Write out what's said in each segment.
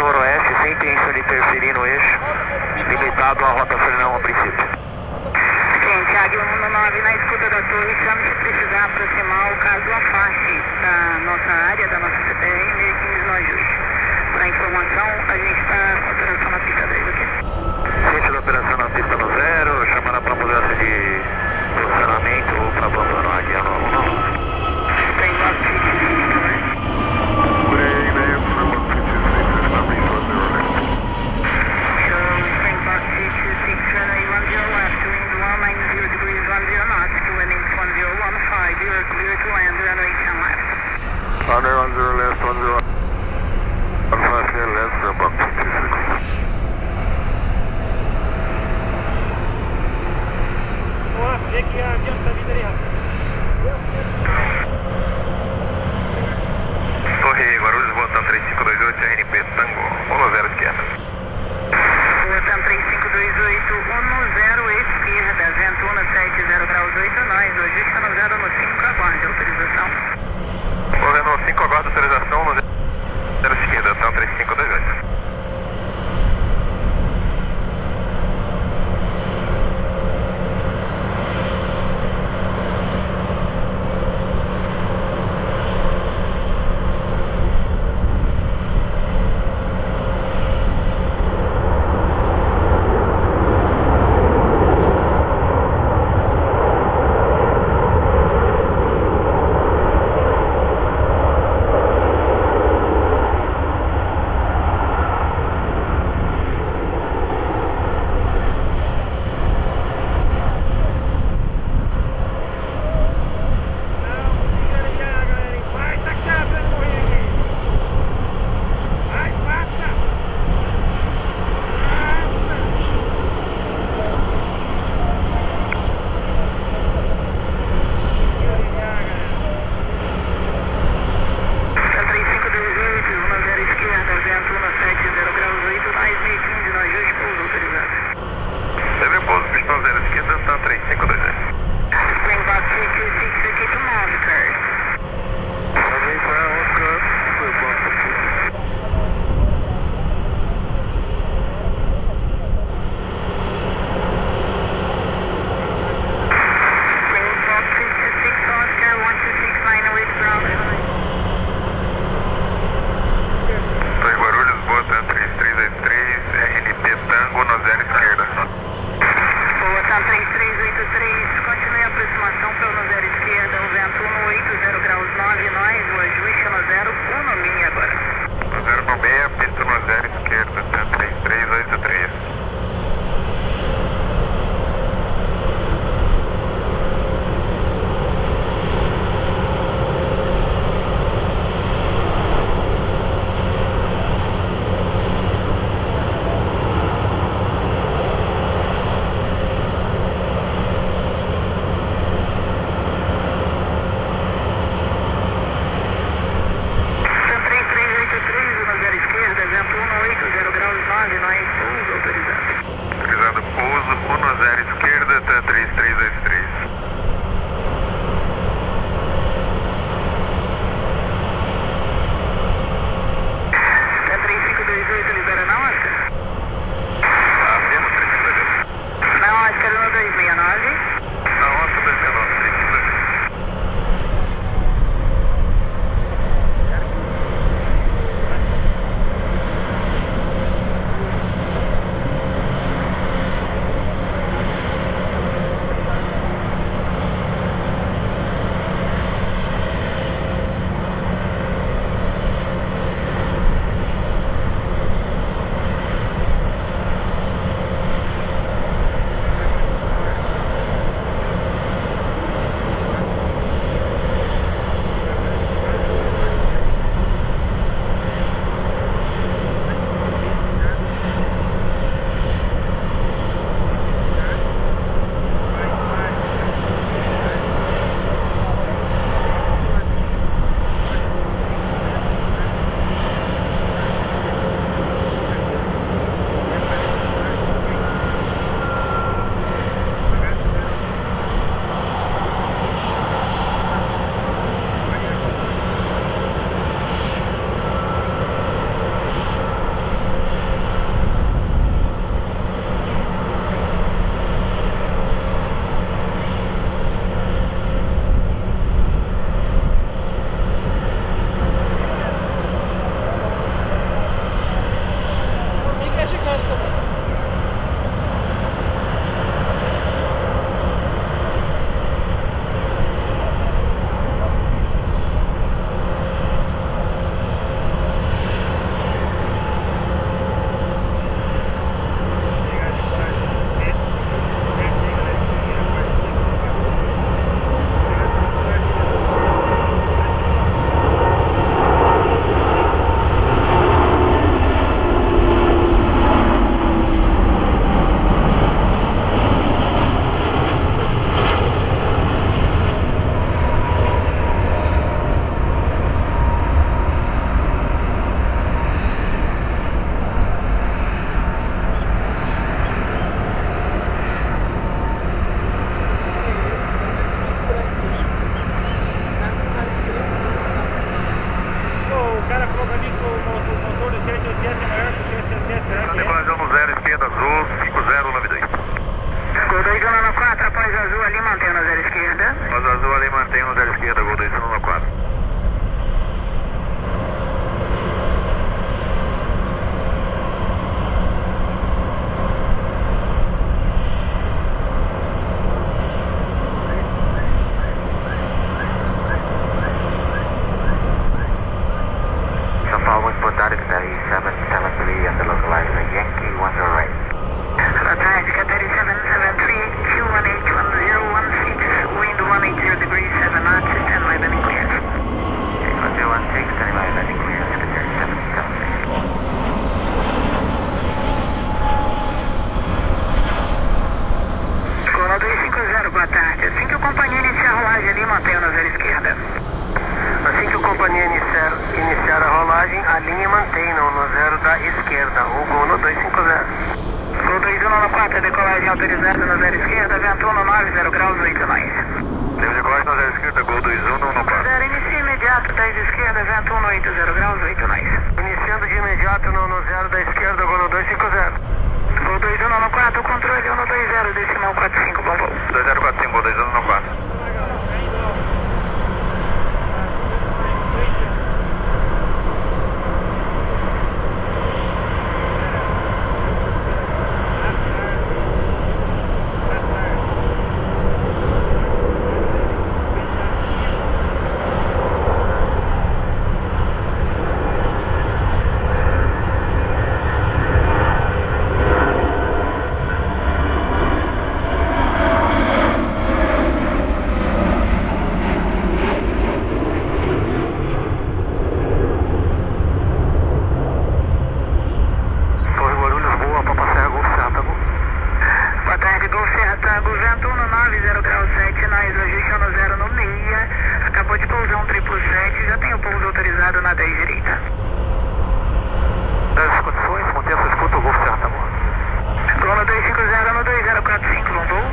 noroeste, sem intenção de interferir no eixo, limitado à rota frenão a princípio. Gente, Águia 119 na escuta da torre, chame se precisar aproximar o caso afaste da nossa área, da nossa CPR, emergimos no ajuste. Para informação, a gente está com operação na pista 10 aqui. Ciência da operação na pista no 0, chamando para mudança de posicionamento ou para abandono Águia 119. Tem logo que né? Runway 10 left, 10 left, 15 left, 10 esquerda azul, 5092. Gol 2194, após azul ali, mantendo a 0 esquerda. Após azul ali, mantendo 0 esquerda, Gol 2194. Boa tarde, Catarina 773, Q181016, wind 180 degrees, 7 knots, 10 my landing clear. 1016, 10 my landing clear, Secretary 773. Gol 250, boa tarde. Assim que o companheiro iniciar a rolagem ali, mantenha na 0 esquerda. Assim que o companheiro iniciar a rolagem, a linha mantenham no 0 da esquerda, o gol no 250. Gol 2194, decolagem autorizada na 0 esquerda, vento 19, 0 graus, 8 nós. Teve decolagem na 0 esquerda, Gol 2194. 0 inicia imediato, 10 esquerda, vento 18, 0 graus, 8 nós. Iniciando de imediato no 0 da esquerda, gol no 250. Gol 2194, controle 120, decimal 45, bom voo. 2045, Gol 2194. Na 10 direita. Das condições, mantenha sua escuta, o Golf Serra, tá bom? Gol no 250 no 2045, bom voo.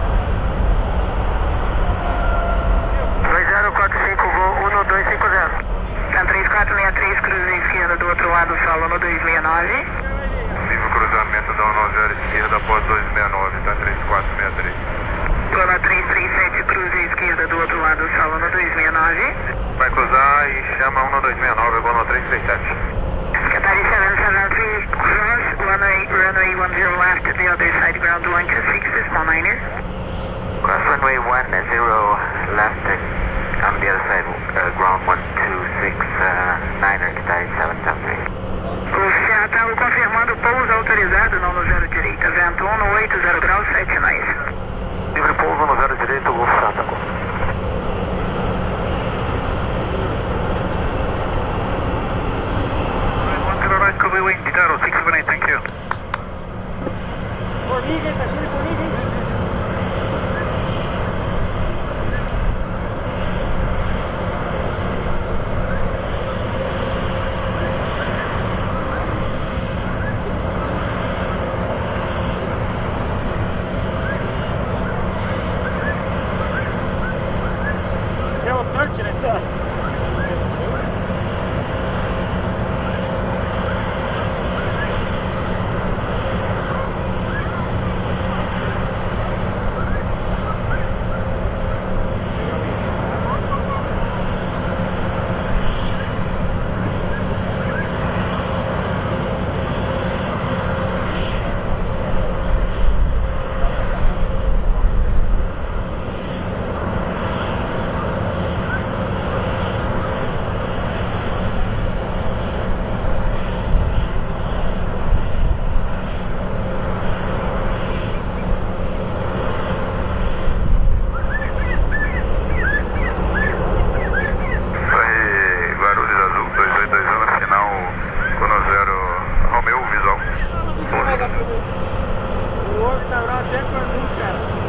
2045, gol 1250. Tá 3463, cruze esquerda do outro lado, solo no 269. Viva cruzamento da 10 esquerda após 269, tá 3463. Gol na 337, cruze esquerda do outro lado, solo no 269. Vai cruzar e chama 1269, Gol no 337. Qatari 773, cross, runway 10 left, the other side, ground 126, decimal 9er. Cross runway 10 left on the other side, ground 126, 9er, Qatari 773. Gol Serra Tango confirmando pouso autorizado, não no 0 direita, vento 18, 0 graus, 7 nós. Livre pouso no 0 direito, Golf Serra, tá bom? Kobe Wing, Ditaro, 678, thank you. Formiga, tá cheio de formiga, hein? É o touch, né? O outro tá lá até quando, cara.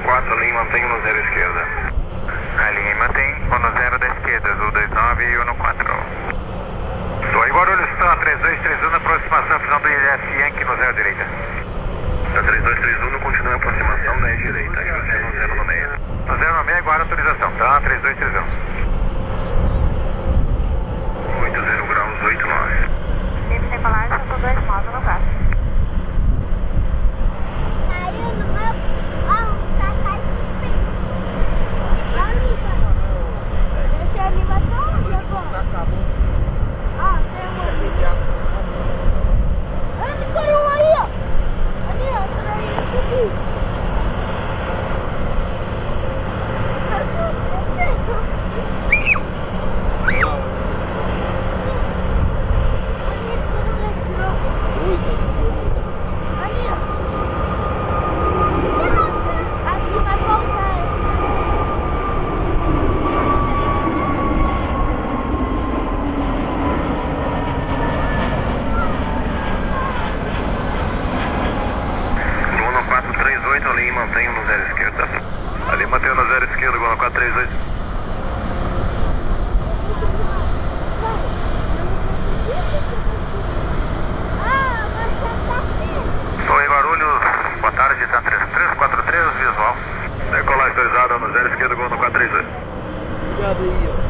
14, linha mantém 10 esquerda. A linha mantém 10 da esquerda, Azul 29 e 14. Estou em Guarulhos, está 3231 na aproximação final do IS Yankee no 0 direita. Está 3231, continua a aproximação 10 direita, aí você no 0 no meio. No 0 no meio, agora autorização, tá? 3231. 80 graus, 89. Livre sem falar, já estou 2 9 no lugar. Ali mantém no 0 esquerda. Ali mantém no 0 esquerda, igual no 438. Estou em Guarulhos, boa tarde, está 3343, visual. Decolar autorizada no 0 esquerda, igual no 438. Obrigado aí, ó.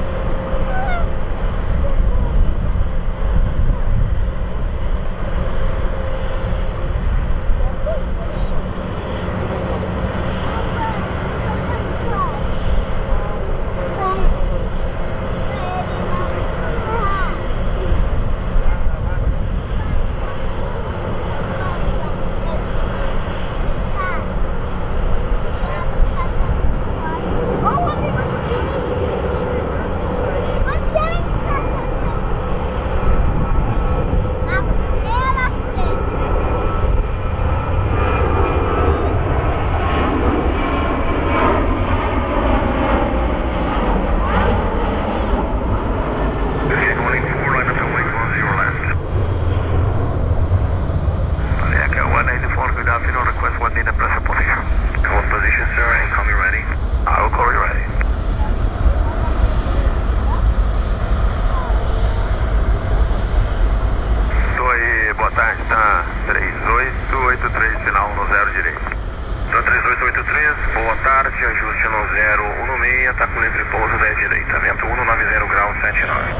Ajuste no 016, está com livre pouso 10 direita, vento 190 graus 79.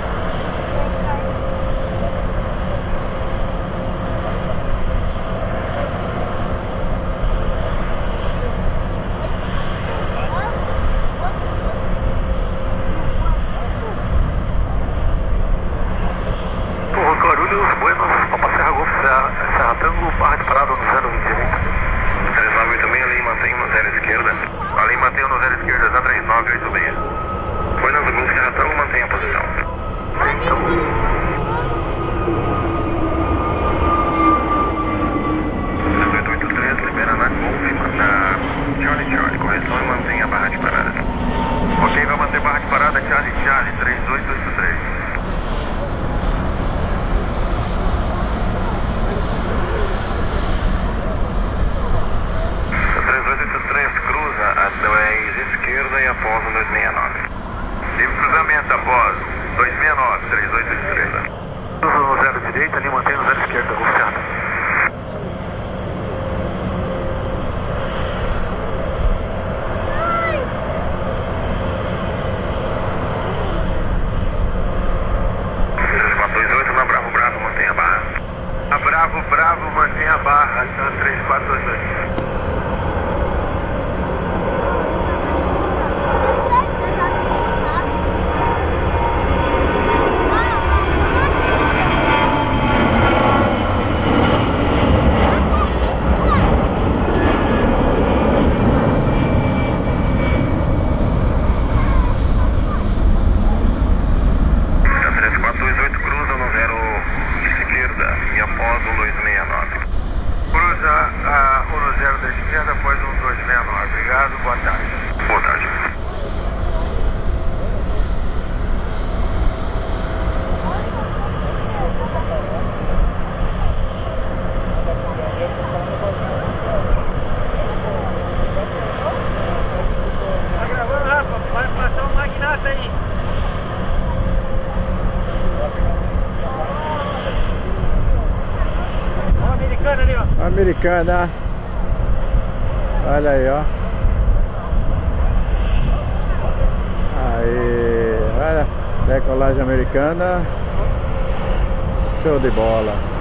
Guarulhos, Buenos, Copa Serra Golfo, Serra Tango, barra de parada no 0 direita. 3986, ali mantém no 0 esquerda. Ali mantém no 0 esquerda, está 3986. Buenos, Golfo, Serra Tango, mantém a posição. 3883, libera na Golf, manda Charlie, correção e mantém a barra de parada. Ok, vai manter barra de parada, Charlie, 3883. Cruza a 10 esquerda e após o 269. Livre cruzamento após 269, 3883. Cruza no 0 direita, ali mantém no 0 esquerda, oficiado. Na Bravo, mantém a barra. A Bravo, mantém a barra, então 3422. Obrigado, boa tarde. Boa tarde. Americana. Olha aí, ó. Aí, olha, decolagem americana. Show de bola.